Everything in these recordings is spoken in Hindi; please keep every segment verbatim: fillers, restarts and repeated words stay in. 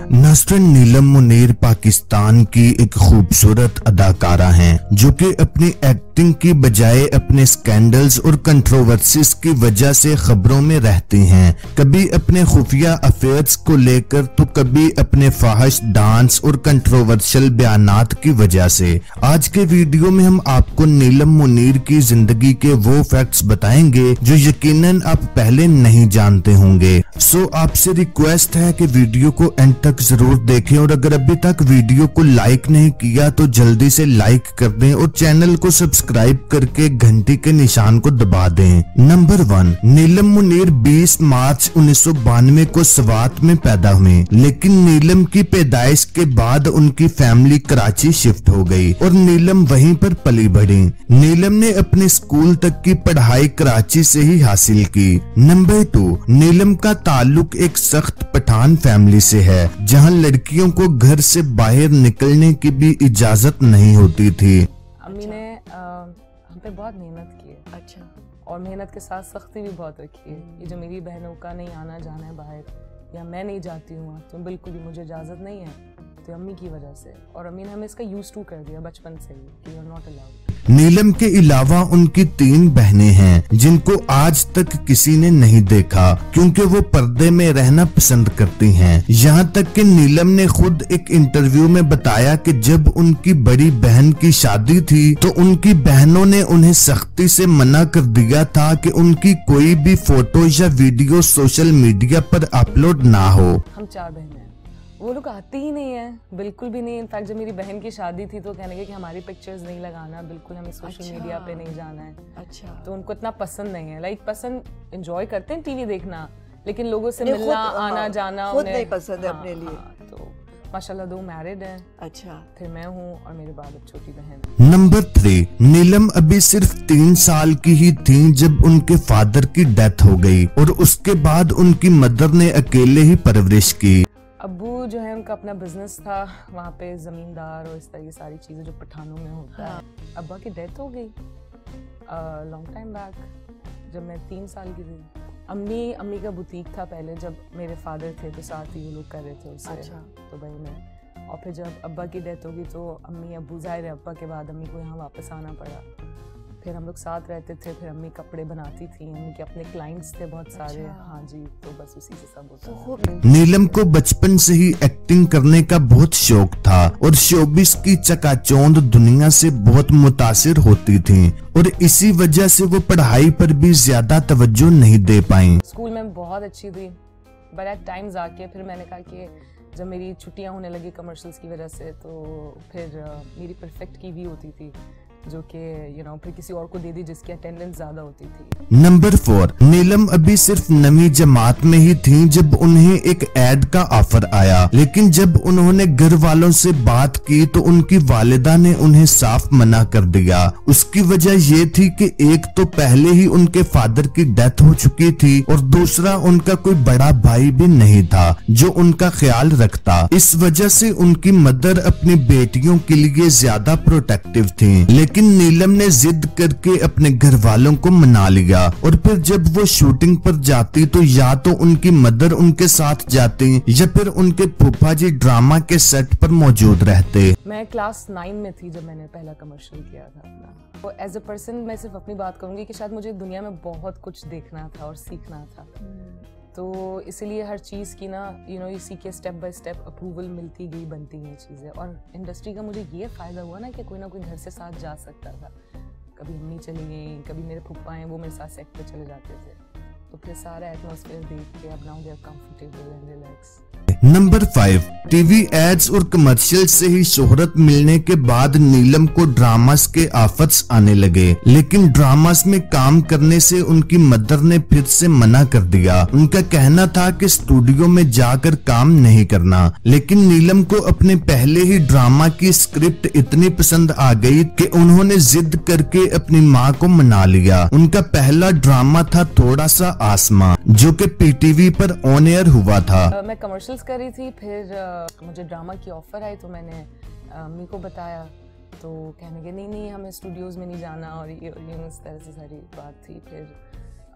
नसरिन नीलम मुनीर पाकिस्तान की एक खूबसूरत अदाकारा हैं जो कि अपनी एक्टिंग की बजाय अपने स्कैंडल्स और कंट्रोवर्सीज की वजह से खबरों में रहती हैं। कभी अपने खुफिया अफेयर्स को लेकर तो कभी अपने फाहिश डांस और कंट्रोवर्शियल बयानात की वजह से। आज के वीडियो में हम आपको नीलम मुनीर की जिंदगी के वो फैक्ट्स बताएंगे जो यकीनन आप पहले नहीं जानते होंगे। सो आपसे रिक्वेस्ट है कि वीडियो को एंड तक जरूर देखें और अगर अभी तक वीडियो को लाइक नहीं किया तो जल्दी से लाइक कर दें और चैनल को सब्सक्राइब करके घंटी के निशान को दबा दें। नंबर वन, नीलम मुनीर बीस मार्च उन्नीस सौ बानवे को स्वात में पैदा हुए, लेकिन नीलम की पैदाइश के बाद उनकी फैमिली कराची शिफ्ट हो गई और नीलम वहीं पर पली बढ़ी। नीलम ने अपने स्कूल तक की पढ़ाई कराची से ही हासिल की। नंबर टू, नीलम का ताल्लुक एक सख्त पठान फैमिली से है जहां लड़कियों को घर से बाहर निकलने की भी इजाजत नहीं होती थी। अम्मी ने आ, हम पे बहुत मेहनत की है। अच्छा। और मेहनत के साथ सख्ती भी बहुत रखी है। ये जो मेरी बहनों का नहीं आना जाना है बाहर या मैं नहीं जाती हूँ तो बिल्कुल भी मुझे इजाजत नहीं है, तो अम्मी की वजह से। और अम्मी ने हमें इसका यूज टू कर दिया बचपन से ही कि you are not allowed. Neelam के अलावा उनकी तीन बहनें हैं जिनको आज तक किसी ने नहीं देखा क्योंकि वो पर्दे में रहना पसंद करती हैं। यहाँ तक कि नीलम ने खुद एक इंटरव्यू में बताया कि जब उनकी बड़ी बहन की शादी थी तो उनकी बहनों ने उन्हें सख्ती से मना कर दिया था कि उनकी कोई भी फोटो या वीडियो सोशल मीडिया पर अपलोड ना हो। हम चार बहनें हैं, वो लोग आती ही नहीं है, बिल्कुल भी नहीं। इनफैक्ट जब मेरी बहन की शादी थी तो कहने लगे कि हमारी पिक्चर्स नहीं लगाना, बिल्कुल हमें सोशल अच्छा। मीडिया पे नहीं जाना है। अच्छा। तो उनको इतना पसंद नहीं है। लाइक पसंद एंजॉय करते हैं टीवी देखना, लेकिन लोगों से मिलना आना जाना खुद नहीं पसंद है अपने लिए। हाँ, तो माशाल्लाह दो मैरिड हैं। अच्छा। फिर मैं हूँ और मेरे बाद एक छोटी बहन। नंबर थ्री, नीलम अभी सिर्फ तीन साल की ही थी जब उनके फादर की डेथ हो गई और उसके बाद उनकी मदर ने अकेले ही परवरिश की। अब्बू जो है उनका अपना बिजनेस था, वहाँ पे जमींदार और इस तरह की सारी चीज़ें जो पठानों में होता हाँ। है। अब्बा की डेथ हो गई लॉन्ग टाइम बैक जब मैं तीन साल की थी। अम्मी अम्मी का बुटीक था पहले, जब मेरे फादर थे तो साथ ही वो लोग कर रहे थे उससे। अच्छा। तो भाई मैं और फिर जब अब्बा की डेथ होगी तो अम्मी अब्बू जाहिर है अब्बा के बाद अम्मी को यहाँ वापस आना पड़ा। फिर हम लोग साथ रहते थे, फिर अम्मी कपड़े बनाती थी, अम्मी के अपने क्लाइंट्स थे बहुत सारे। अच्छा। हाँ जी, तो बस उसी से सब होता है। नीलम को बचपन से ही एक्टिंग करने का बहुत शौक था और शोबिस की चकाचौंध दुनिया से बहुत मुतासिर होती थी और इसी वजह से वो पढ़ाई पर भी ज्यादा तवज्जो नहीं दे पाई। स्कूल में बहुत अच्छी थी, बट एट टाइम्स आके फिर मैंने कहा कि जब मेरी छुट्टियां होने लगी कमर्शियल्स की वजह से तो फिर मेरी परफेक्ट की भी होती थी जो कि यू नो फिर किसी और को दे दी जिसकी अटेंडेंस ज्यादा होती थी। नंबर फोर, नीलम अभी सिर्फ नवीं जमात में ही थी जब उन्हें एक एड का ऑफर आया, लेकिन जब उन्होंने घर वालों से बात की तो उनकी वालिदा ने उन्हें साफ मना कर दिया। उसकी वजह ये थी कि एक तो पहले ही उनके फादर की डेथ हो चुकी थी और दूसरा उनका कोई बड़ा भाई भी नहीं था जो उनका ख्याल रखता। इस वजह से उनकी मदर अपनी बेटियों के लिए ज्यादा प्रोटेक्टिव थी, लेकिन नीलम ने जिद करके अपने घर वालों को मना लिया और फिर जब वो शूटिंग पर जाती तो या तो उनकी मदर उनके साथ जाती या फिर उनके फूफा जी ड्रामा के सेट पर मौजूद रहते। मैं क्लास नाइन में थी जब मैंने पहला कमर्शियल किया था अपना। तो एज अ पर्सन मैं सिर्फ अपनी बात करूंगी कि शायद मुझे दुनिया में बहुत कुछ देखना था और सीखना था, तो इसीलिए हर चीज़ की ना यू नो इसी के स्टेप बाय स्टेप अप्रूवल मिलती गई, बनती गई चीज़ें। और इंडस्ट्री का मुझे ये फ़ायदा हुआ ना कि कोई ना कोई घर से साथ जा सकता था। कभी अम्मी चली गई, कभी मेरे फूफा हैं वो मेरे साथ सेट पे चले जाते थे, तो फिर सारा एटमॉस्फेयर देख के अब now they are comfortable and relax. Number five, TV ads और कमर्शियल से ही शोहरत मिलने के बाद नीलम को ड्रामास के आफत्स आने लगे, लेकिन ड्रामास में काम करने से उनकी मदर ने फिर से मना कर दिया। उनका कहना था कि स्टूडियो में जाकर काम नहीं करना, लेकिन नीलम को अपने पहले ही ड्रामा की स्क्रिप्ट इतनी पसंद आ गई कि उन्होंने जिद करके अपनी माँ को मना लिया। उनका पहला ड्रामा था थोड़ा सा आसमां जो कि पीटीवी पर ऑन एयर हुआ था। uh, मैं कमर्शियल्स कर रही थी, फिर uh, मुझे ड्रामा की ऑफर आई तो मैंने अम्मी uh, को बताया, तो कहने के नहीं नहीं हमें स्टूडियोज में नहीं जाना और ये और ये इस तरह से सारी बात थी। फिर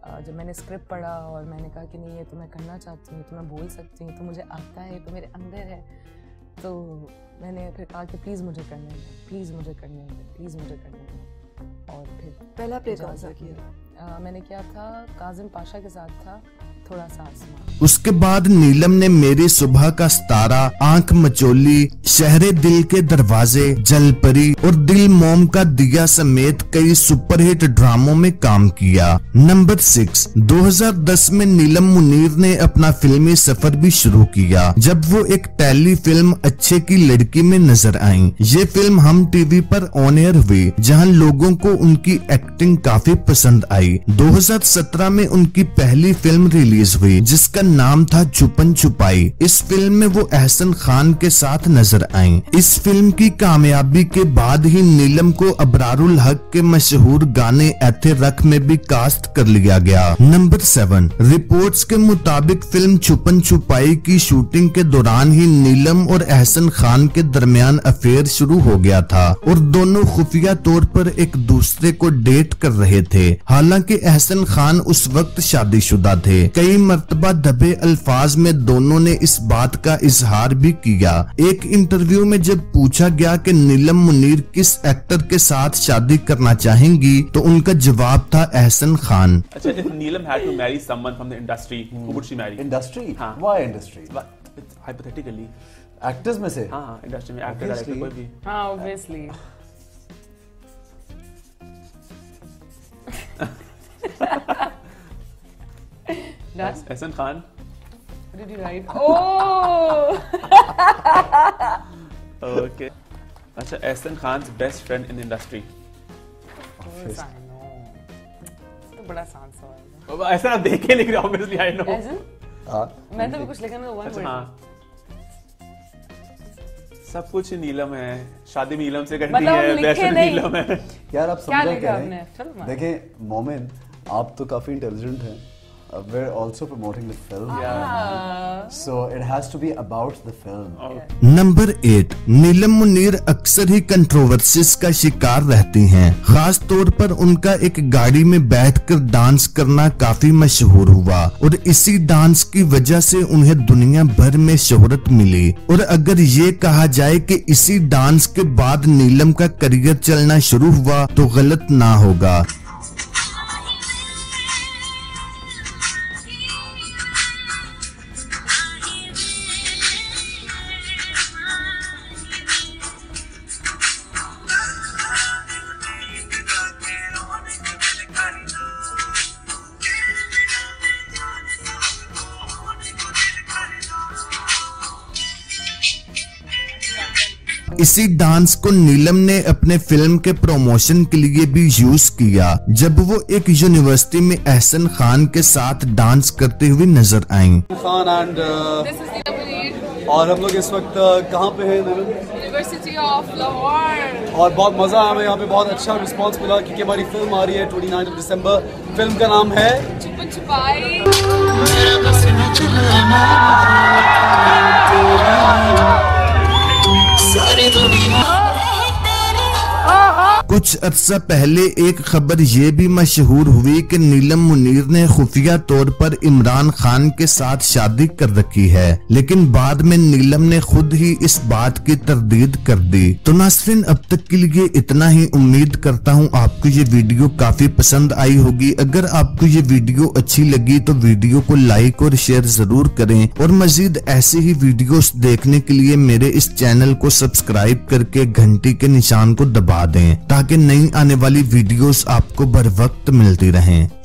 जब मैंने स्क्रिप्ट पढ़ा और मैंने कहा कि नहीं ये तो मैं करना चाहती हूँ, तो मैं बोल सकती हूँ, तो मुझे आता है, तो मेरे अंदर है, तो मैंने फिर कहा कि प्लीज़ मुझे करने दें, प्लीज़ मुझे करने दें, प्लीज़ मुझे करने दें। और फिर पहला प्ले कौन सा किया? आ, मैंने किया था काजिम पाशा के साथ था, थोड़ा सा आसमान। उसके बाद नीलम ने मेरी सुबह का सितारा, आंख मचोली, शहरे दिल के दरवाजे, जलपरी और दिल मोम का दिया समेत कई सुपरहिट ड्रामों में काम किया। नंबर सिक्स, दो हज़ार दस में नीलम मुनीर ने अपना फिल्मी सफर भी शुरू किया जब वो एक टेली फिल्म अच्छे की लड़की में नजर आई। ये फिल्म हम टीवी पर ऑन एयर हुई जहां लोगों को उनकी एक्टिंग काफी पसंद आई। दो हज़ार सत्रह में उनकी पहली फिल्म रिलीज हुई जिसका नाम था छुपन छुपाई। इस फिल्म में वो एहसन खान के साथ नजर आईं। इस फिल्म की कामयाबी के बाद ही नीलम को अबरारुल हक के मशहूर गाने ऐथे रख में भी कास्ट कर लिया गया। नंबर सेवन, रिपोर्ट्स के मुताबिक फिल्म छुपन छुपाई की शूटिंग के दौरान ही नीलम और एहसन खान के दरमियान अफेयर शुरू हो गया था और दोनों खुफिया तौर पर एक दूसरे को डेट कर रहे थे। हालांकि एहसन खान उस वक्त शादीशुदा थे। कई मर्तबा दबे अल्फाज में दोनों ने इस बात का इजहार भी किया। एक इंटरव्यू में जब पूछा गया कि नीलम मुनीर किस एक्टर के साथ शादी करना चाहेंगी तो उनका जवाब था एहसन खान। अच्छा, if Neelam had to marry someone from the industry, who would she marry? Industry? हाँ. Why industry? But hypothetically. Actors में से? हाँ, इंडस्ट्री में एक्टर डायरेक्टर कोई भी। हाँ, obviously. Done? Ehsan Khan. What did you write? Oh! Okay. अच्छा, Ahsan Khan's best friend in industry. Yes, I know. तो बड़ा आसान सवाल है। ऐसा आप देख के लिख रहे हो, obviously I know। As in? हाँ। मैं तो भी कुछ लिखा, मैं one अच्छा word। हाँ। सब कुछ नीलम है, शादी नीलम से करनी मतलब है, लिखे बेस्ट नहीं। नीलम है। यार आप क्या समझो लिखा क्या आपने? है? फिल्म में? देखें मोमिन, आप तो काफी इंटेलिजेंट हैं। Uh, we're also promoting the film, Ah. so it has to be about the film. Number eight, Neelam Muneer अक्सर ही कंट्रोवर्सीज का शिकार रहती हैं। खास तौर पर उनका एक गाड़ी में बैठकर डांस करना काफी मशहूर हुआ और इसी डांस की वजह से उन्हें दुनिया भर में शोहरत मिली। और अगर ये कहा जाए कि इसी डांस के बाद नीलम का करियर चलना शुरू हुआ तो गलत ना होगा। इसी डांस को नीलम ने अपने फिल्म के प्रमोशन के लिए भी यूज किया जब वो एक यूनिवर्सिटी में एहसन खान के साथ डांस करते हुए नजर आईं। खान एंड और हम लोग इस वक्त कहाँ पे हैं? University of Lahore. और बहुत मजा आया, हमें यहाँ पे बहुत अच्छा रिस्पांस मिला क्योंकि हमारी फिल्म आ रही है उनतीस दिसंबर। फिल्म का नाम है छुपन छुपाई। कुछ अरसा पहले एक खबर ये भी मशहूर हुई कि नीलम मुनीर ने खुफिया तौर पर इमरान खान के साथ शादी कर रखी है, लेकिन बाद में नीलम ने खुद ही इस बात की तरदीद कर दी। तो नाज़रीन, अब तक के लिए इतना ही। उम्मीद करता हूँ आपको ये वीडियो काफी पसंद आई होगी। अगर आपको ये वीडियो अच्छी लगी तो वीडियो को लाइक और शेयर जरूर करें और मजीद ऐसे ही वीडियोस देखने के लिए मेरे इस चैनल को सब्सक्राइब करके घंटी के निशान को दबा दें ताकि नई आने वाली वीडियोस आपको बर वक्त मिलती रहें।